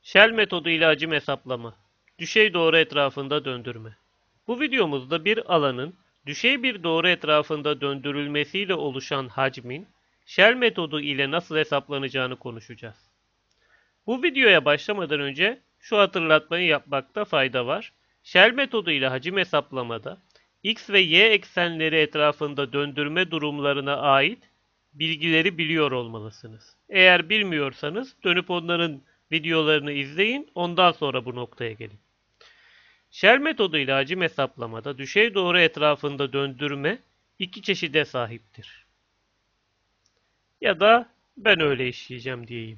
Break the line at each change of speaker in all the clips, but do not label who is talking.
Shell metodu ile hacim hesaplama. Düşey doğru etrafında döndürme. Bu videomuzda bir alanın düşey bir doğru etrafında döndürülmesiyle oluşan hacmin Shell metodu ile nasıl hesaplanacağını konuşacağız. Bu videoya başlamadan önce şu hatırlatmayı yapmakta fayda var. Shell metodu ile hacim hesaplamada x ve y eksenleri etrafında döndürme durumlarına ait bilgileri biliyor olmalısınız. Eğer bilmiyorsanız dönüp onların videolarını izleyin, ondan sonra bu noktaya gelin. Shell metodu ile hacim hesaplamada düşey doğru etrafında döndürme iki çeşide sahiptir. Ya da ben öyle işleyeceğim diyeyim.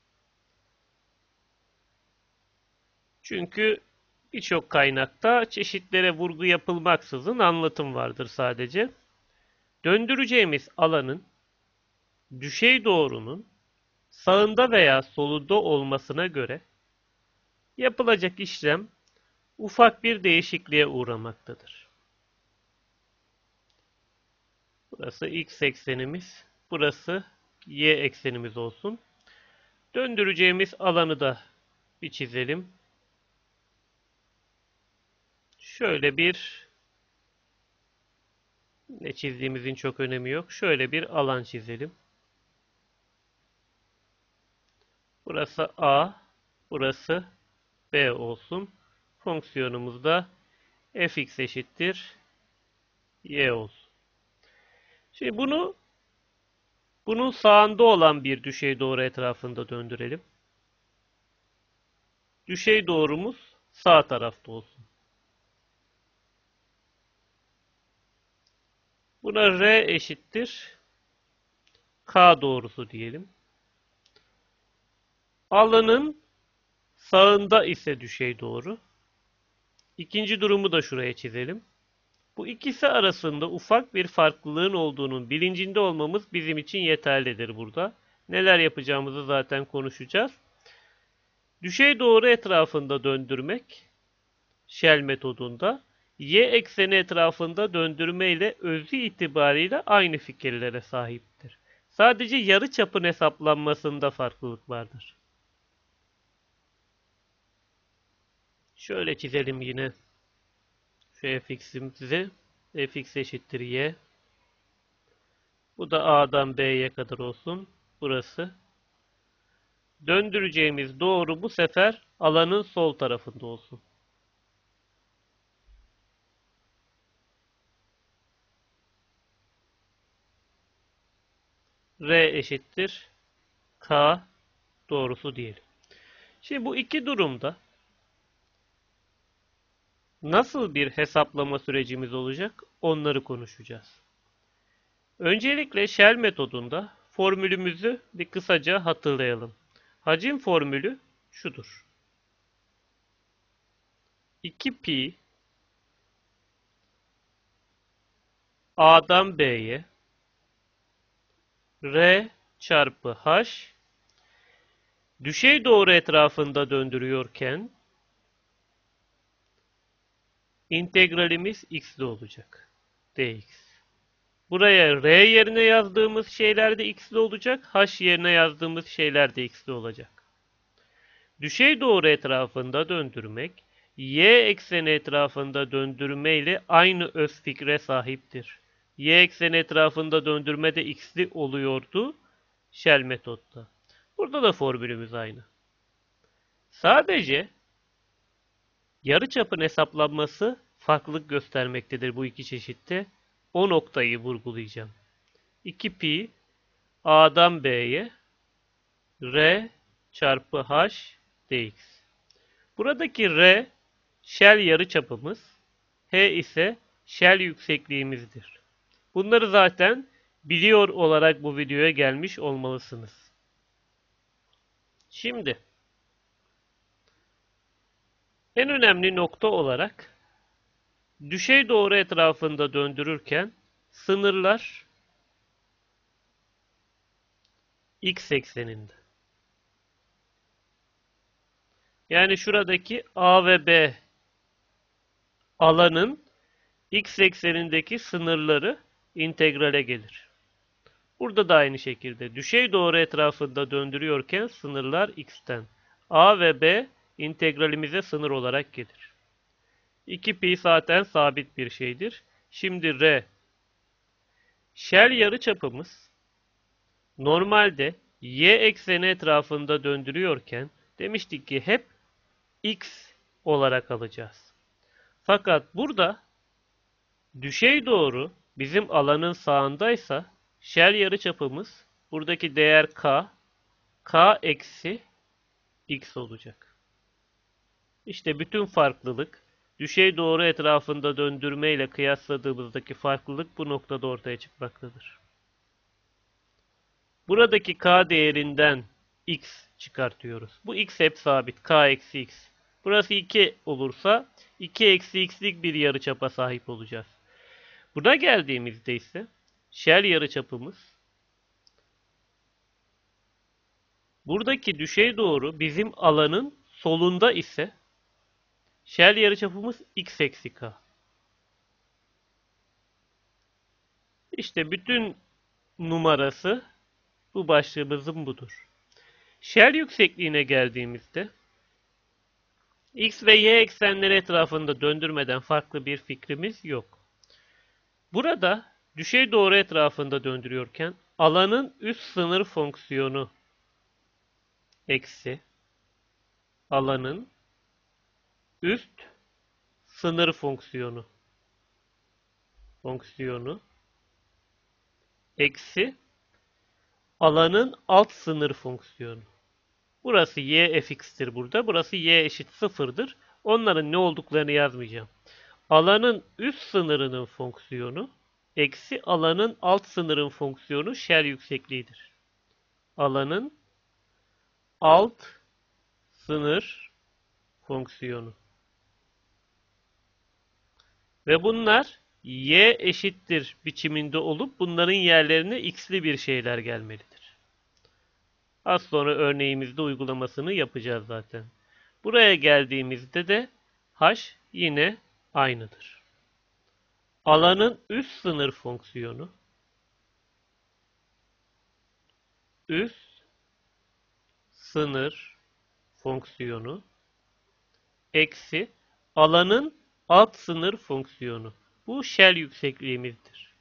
Çünkü birçok kaynakta çeşitlere vurgu yapılmaksızın anlatım vardır sadece. Döndüreceğimiz alanın düşey doğrunun sağında veya solunda olmasına göre yapılacak işlem ufak bir değişikliğe uğramaktadır. Burası x eksenimiz, burası y eksenimiz olsun. Döndüreceğimiz alanı da bir çizelim. Şöyle bir, ne çizdiğimizin çok önemi yok. Şöyle bir alan çizelim. Burası A, burası B olsun. Fonksiyonumuz da fx eşittir y olsun. Şimdi bunun sağında olan bir düşey doğru etrafında döndürelim. Düşey doğrumuz sağ tarafta olsun. Buna r eşittir k doğrusu diyelim. Alanın sağında ise düşey doğru. İkinci durumu da şuraya çizelim. Bu ikisi arasında ufak bir farklılığın olduğunun bilincinde olmamız bizim için yeterlidir burada. Neler yapacağımızı zaten konuşacağız. Düşey doğru etrafında döndürmek, Shell metodunda, y ekseni etrafında döndürme ile özü itibariyle aynı fikirlere sahiptir. Sadece yarıçapın hesaplanmasında farklılık vardır. Şöyle çizelim yine şu fx'imizi. Fx eşittir y. Bu da A'dan B'ye kadar olsun. Burası. Döndüreceğimiz doğru bu sefer alanın sol tarafında olsun. R eşittir K doğrusu diyelim. Şimdi bu iki durumda nasıl bir hesaplama sürecimiz olacak? Onları konuşacağız. Öncelikle Shell metodunda formülümüzü bir kısaca hatırlayalım. Hacim formülü şudur. 2pi A'dan B'ye R çarpı H düşey doğru etrafında döndürüyorken integralimiz x'li olacak. Dx. Buraya r yerine yazdığımız şeyler de x'li olacak. H yerine yazdığımız şeyler de x'li olacak. Düşey doğru etrafında döndürmek, y ekseni etrafında döndürme ile aynı öz fikre sahiptir. Y ekseni etrafında döndürme de x'li oluyordu Shell metotta. Burada da formülümüz aynı. Sadece yarıçapın hesaplanması farklılık göstermektedir bu iki çeşitte. O noktayı vurgulayacağım. 2pi A'dan B'ye R çarpı H dx. Buradaki R Shell yarıçapımız, H ise Shell yüksekliğimizdir. Bunları zaten biliyor olarak bu videoya gelmiş olmalısınız. Şimdi en önemli nokta olarak düşey doğru etrafında döndürürken sınırlar x ekseninde. Yani şuradaki A ve B alanın x eksenindeki sınırları integrale gelir. Burada da aynı şekilde düşey doğru etrafında döndürüyorken sınırlar x'ten. A ve B integralimize sınır olarak gelir. 2pi zaten sabit bir şeydir. Şimdi R. Shell yarıçapımız normalde y ekseni etrafında döndürüyorken demiştik ki hep x olarak alacağız. Fakat burada düşey doğru bizim alanın sağındaysa shell yarıçapımız buradaki değer k eksi x olacak. İşte bütün farklılık düşey doğru etrafında döndürme ile kıyasladığımızdaki farklılık bu noktada ortaya çıkmaktadır. Buradaki k değerinden x çıkartıyoruz. Bu x hep sabit. K eksi x. Burası 2 olursa 2 eksi x'lik bir yarıçapa sahip olacağız. Buna geldiğimizde ise shell yarıçapımız buradaki düşey doğru bizim alanın solunda ise shell yarıçapımız x eksi k. İşte bütün numarası bu başlığımızın budur. Shell yüksekliğine geldiğimizde x ve y eksenleri etrafında döndürmeden farklı bir fikrimiz yok. Burada düşey doğru etrafında döndürüyorken alanın üst sınır fonksiyonu eksi alanın üst sınır fonksiyonu eksi alanın alt sınır fonksiyonu. Burası y fx'tir burada. Burası y eşit sıfırdır. Onların ne olduklarını yazmayacağım. Alanın üst sınırının fonksiyonu eksi alanın alt sınırın fonksiyonu shell yüksekliğidir. Alanın alt sınır fonksiyonu. Ve bunlar y eşittir biçiminde olup bunların yerlerine x'li bir şeyler gelmelidir. Az sonra örneğimizde uygulamasını yapacağız zaten. Buraya geldiğimizde de h yine aynıdır. Alanın üst sınır fonksiyonu eksi alanın alt sınır fonksiyonu. Bu shell yüksekliğimizdir.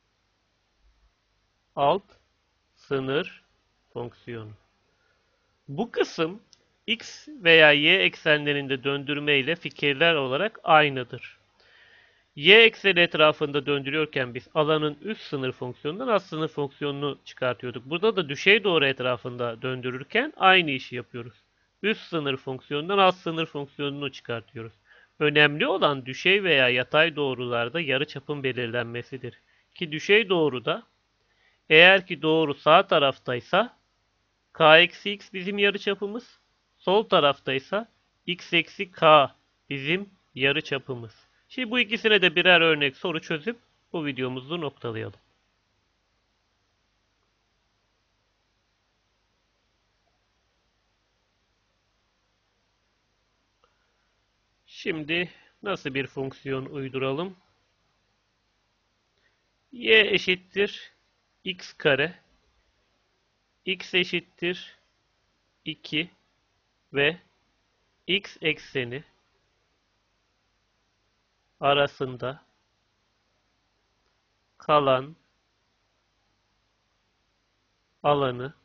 Alt sınır fonksiyonu. Bu kısım x veya y eksenlerinde döndürme ile fikirler olarak aynıdır. Y ekseni etrafında döndürüyorken biz alanın üst sınır fonksiyonundan alt sınır fonksiyonunu çıkartıyorduk. Burada da düşey doğru etrafında döndürürken aynı işi yapıyoruz. Üst sınır fonksiyonundan alt sınır fonksiyonunu çıkartıyoruz. Önemli olan düşey veya yatay doğrularda yarıçapın belirlenmesidir. Ki düşey doğruda eğer ki doğru sağ taraftaysa k eksi x bizim yarıçapımız, sol taraftaysa x eksi k bizim yarıçapımız. Şimdi bu ikisine de birer örnek soru çözüp bu videomuzu noktalayalım. Şimdi nasıl bir fonksiyon uyduralım? Y eşittir x kare, x eşittir 2 ve x ekseni arasında kalan alanı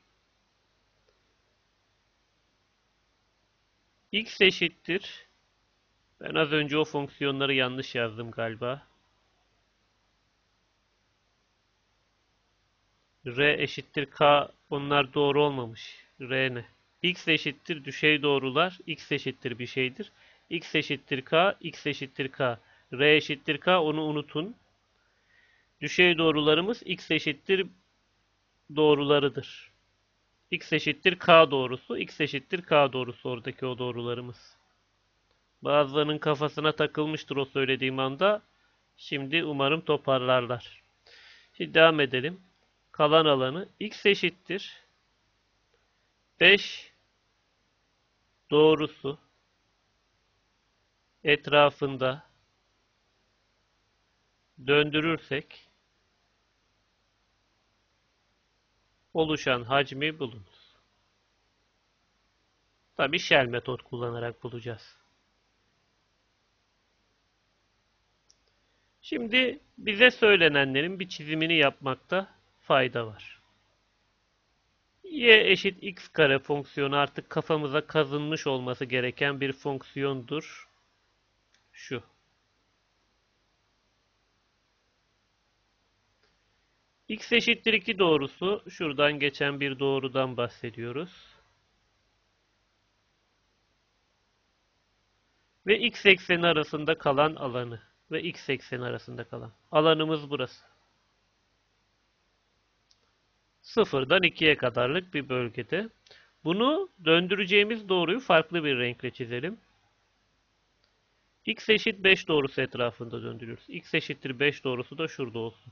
x eşittir. Ben az önce o fonksiyonları yanlış yazdım galiba. R eşittir k, onlar doğru olmamış. R ne? X eşittir düşey doğrular. X eşittir bir şeydir. X eşittir k, x eşittir k. R eşittir k, onu unutun. Düşey doğrularımız x eşittir doğrularıdır. X eşittir k doğrusu, x eşittir k doğrusu oradaki o doğrularımız. Bazılarının kafasına takılmıştır o söylediğim anda. Şimdi umarım toparlarlar. Şimdi devam edelim. Kalan alanı x eşittir 5 doğrusu etrafında döndürürsek oluşan hacmi bulunuz. Tabii shell metot kullanarak bulacağız. Şimdi bize söylenenlerin bir çizimini yapmakta fayda var. Y eşit x kare fonksiyonu artık kafamıza kazınmış olması gereken bir fonksiyondur. Şu. X eşittir 2 doğrusu şuradan geçen bir doğrudan bahsediyoruz. Ve x ekseni arasında kalan alanı ve x ekseni arasında kalan alanımız burası. Sıfırdan 2'ye kadarlık bir bölgede. Bunu döndüreceğimiz doğruyu farklı bir renkle çizelim. X eşit 5 doğrusu etrafında döndürüyoruz. X eşittir 5 doğrusu da şurada olsun.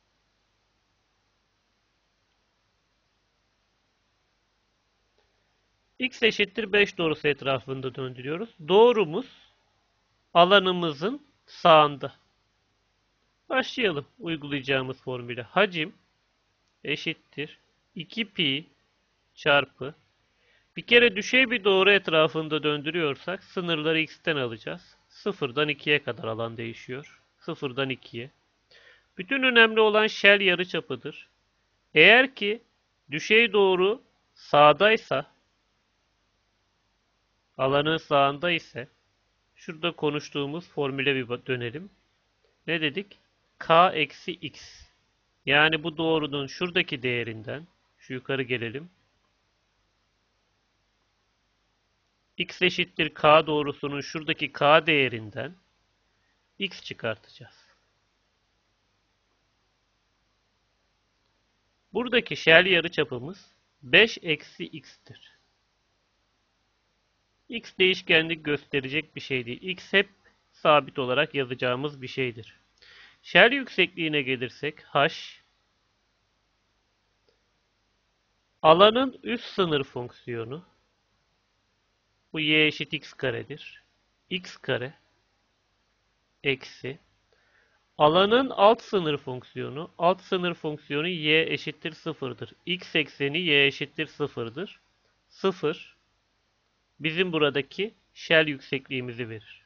X eşittir 5 doğrusu etrafında döndürüyoruz. Doğrumuz alanımızın sağında. Başlayalım uygulayacağımız formüle. Hacim eşittir 2 pi çarpı bir kere düşey bir doğru etrafında döndürüyorsak sınırları x'ten alacağız. 0'dan 2'ye kadar alan değişiyor. 0'dan 2'ye. Bütün önemli olan shell yarıçapıdır. Eğer ki düşey doğru sağdaysa, alanın sağında ise şurada konuştuğumuz formüle bir dönelim. Ne dedik? K eksi x. Yani bu doğrunun şuradaki değerinden, şu yukarı gelelim. X eşittir K doğrusunun şuradaki K değerinden x çıkartacağız. Buradaki shell yarıçapımız 5 eksi x'tir. X değişkenlik gösterecek bir şey değil. X hep sabit olarak yazacağımız bir şeydir. Shell yüksekliğine gelirsek h alanın üst sınır fonksiyonu bu y eşit x karedir. X kare eksi alanın alt sınır fonksiyonu y eşittir sıfırdır. X ekseni y eşittir sıfırdır. Sıfır bizim buradaki shell yüksekliğimizi verir.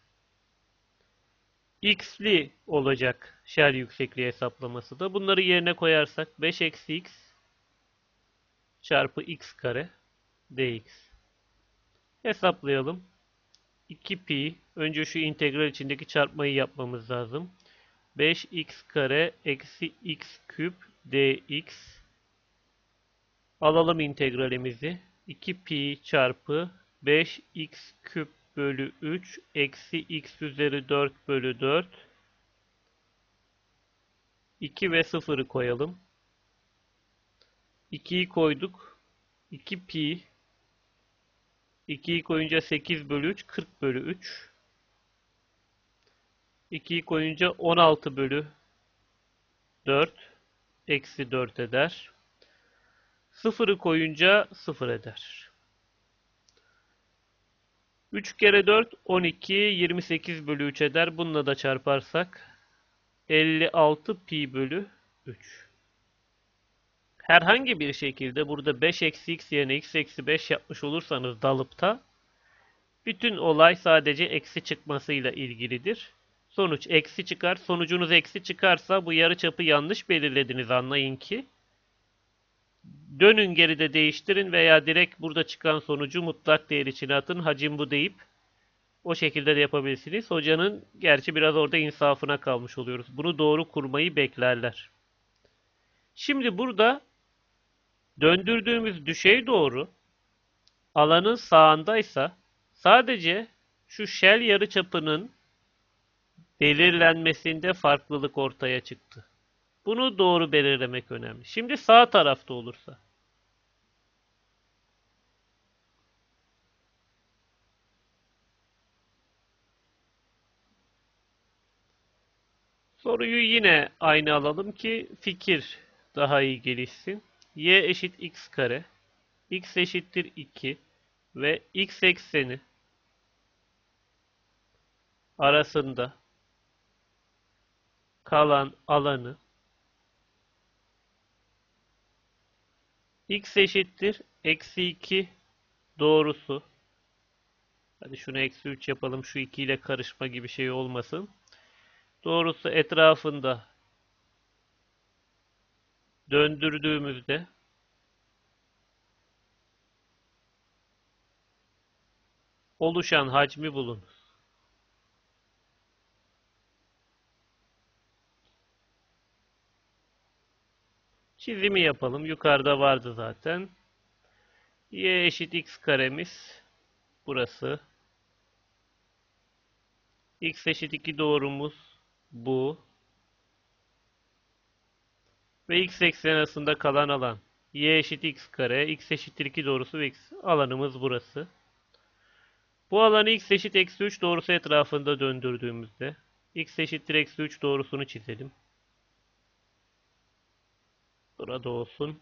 X'li olacak shell yüksekliği hesaplaması da. Bunları yerine koyarsak 5 eksi x çarpı x kare dx. Hesaplayalım. 2 pi. Önce şu integral içindeki çarpmayı yapmamız lazım. 5x kare eksi x küp dx. Alalım integralimizi. 2 pi çarpı 5x küp bölü 3 eksi x üzeri 4 bölü 4. 2 ve 0'ı koyalım. 2'yi koyduk. 2 pi 2'yi koyunca 8 bölü 3 40 bölü 3. 2'yi koyunca 16 bölü 4 eksi 4 eder. 0'ı koyunca 0 eder. 3 kere 4 12 28 bölü 3 eder. Bununla da çarparsak 56 pi bölü 3. Herhangi bir şekilde burada 5 eksi x yerine x eksi 5 yapmış olursanız dalıpta bütün olay sadece eksi çıkmasıyla ilgilidir. Sonuç eksi çıkar. Sonucunuz eksi çıkarsa bu yarıçapı yanlış belirlediniz anlayın ki. Dönün geride değiştirin veya direkt burada çıkan sonucu mutlak değer içine atın. Hacim bu deyip o şekilde de yapabilirsiniz. Hocanın gerçi biraz orada insafına kalmış oluyoruz. Bunu doğru kurmayı beklerler. Şimdi burada döndürdüğümüz düşey doğru alanın sağındaysa sadece şu shell yarıçapının belirlenmesinde farklılık ortaya çıktı. Bunu doğru belirlemek önemli. Şimdi sağ tarafta olursa. Soruyu yine aynı alalım ki fikir daha iyi gelişsin. Y eşit x kare. X eşittir 2 ve x ekseni arasında kalan alanı x eşittir eksi 2 doğrusu Hadi şunu eksi 3 yapalım. Şu 2 ile karışma gibi şey olmasın. Doğrusu etrafında döndürdüğümüzde oluşan hacmi bulunuz. Çizimi yapalım. Yukarıda vardı zaten. Y eşit x karemiz burası. X eşit 2 doğrumuz bu. Ve x eksen arasında kalan alan. Y eşit x kare, x eşittir 2 doğrusu ve x alanımız burası. Bu alanı x eşit eksi 3 doğrusu etrafında döndürdüğümüzde x eşittir eksi 3 doğrusunu çizelim. Burada olsun.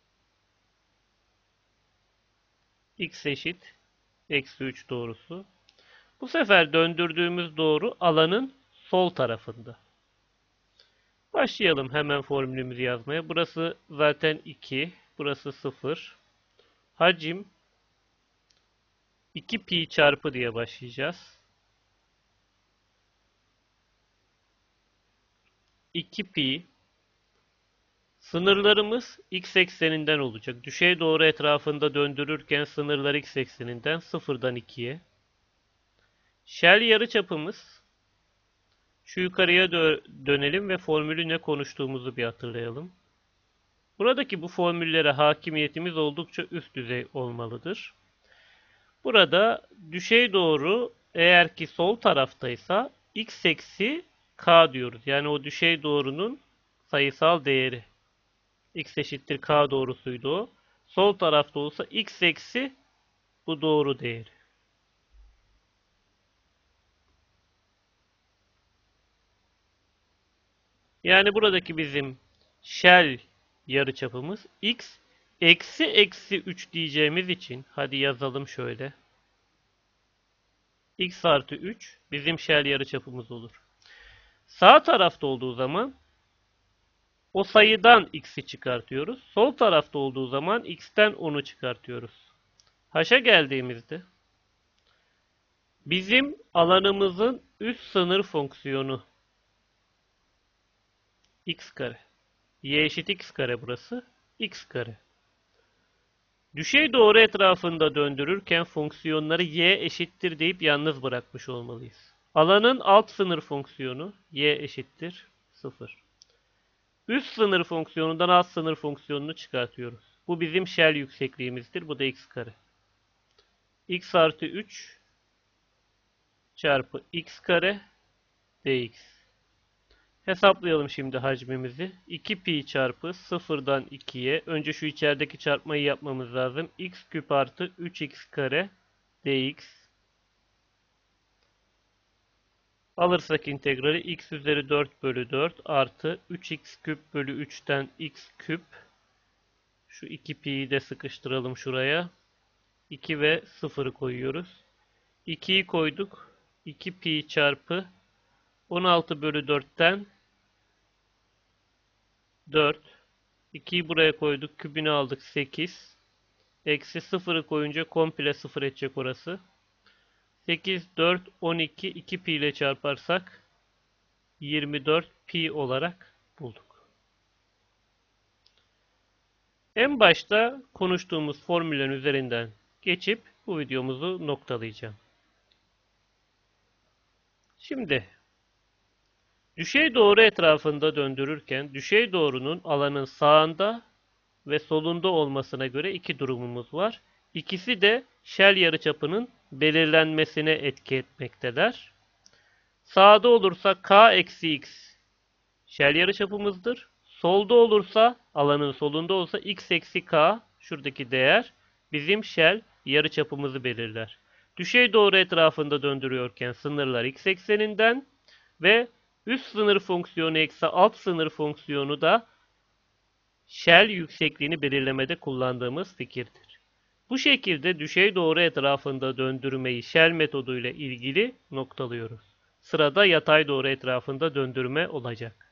X eşit eksi 3 doğrusu. Bu sefer döndürdüğümüz doğru alanın sol tarafında. Başlayalım hemen formülümüzü yazmaya. Burası zaten 2. Burası 0. Hacim 2 pi çarpı diye başlayacağız. 2 pi. Sınırlarımız x ekseninden olacak. Düşey doğru etrafında döndürürken sınırlar x ekseninden 0'dan 2'ye. Shell yarıçapımız, şu yukarıya dönelim ve formülü ne konuştuğumuzu bir hatırlayalım. Buradaki bu formüllere hakimiyetimiz oldukça üst düzey olmalıdır. Burada düşey doğru eğer ki sol taraftaysa x eksi k diyoruz. Yani o düşey doğrunun sayısal değeri. X eşittir k doğrusuydu o. Sol tarafta olsa x eksi bu doğru değeri. Yani buradaki bizim shell yarıçapımız x eksi eksi 3 diyeceğimiz için hadi yazalım şöyle. X artı 3 bizim shell yarıçapımız olur. Sağ tarafta olduğu zaman o sayıdan x'i çıkartıyoruz. Sol tarafta olduğu zaman x'ten 10'u çıkartıyoruz. H'a geldiğimizde bizim alanımızın üst sınır fonksiyonu x kare. Y eşit x kare burası. X kare. Düşey doğru etrafında döndürürken fonksiyonları y eşittir deyip yalnız bırakmış olmalıyız. Alanın alt sınır fonksiyonu y eşittir 0. Üst sınır fonksiyonundan alt sınır fonksiyonunu çıkartıyoruz. Bu bizim shell yüksekliğimizdir. Bu da x kare. X artı 3 çarpı x kare dx. Hesaplayalım şimdi hacmimizi. 2 pi çarpı 0'dan 2'ye. Önce şu içerideki çarpmayı yapmamız lazım. X küp artı 3x kare dx. Alırsak integrali x üzeri 4 bölü 4 artı 3x küp bölü 3'ten x küp. Şu 2 pi'yi de sıkıştıralım şuraya. 2 ve 0'ı koyuyoruz. 2'yi koyduk. 2 pi çarpı 16 bölü 4'ten 4. 2'yi buraya koyduk. Kübünü aldık 8. Eksi 0'ı koyunca komple 0 edecek orası. 8, 4, 12, 2 pi ile çarparsak 24 pi olarak bulduk. En başta konuştuğumuz formüllerin üzerinden geçip bu videomuzu noktalayacağım. Şimdi düşey doğru etrafında döndürürken düşey doğrunun alanın sağında ve solunda olmasına göre iki durumumuz var. İkisi de shell yarıçapının belirlenmesine etki etmektedir. Sağda olursa k eksi x shell yarıçapımızdır. Solda olursa, alanın solunda olsa x eksi k, şuradaki değer bizim shell yarıçapımızı belirler. Düşey doğru etrafında döndürüyorken sınırlar x ekseninden ve üst sınır fonksiyonu eksi alt sınır fonksiyonu da shell yüksekliğini belirlemede kullandığımız fikirdir. Bu şekilde düşey doğru etrafında döndürmeyi shell metoduyla ilgili noktalıyoruz. Sırada yatay doğru etrafında döndürme olacak.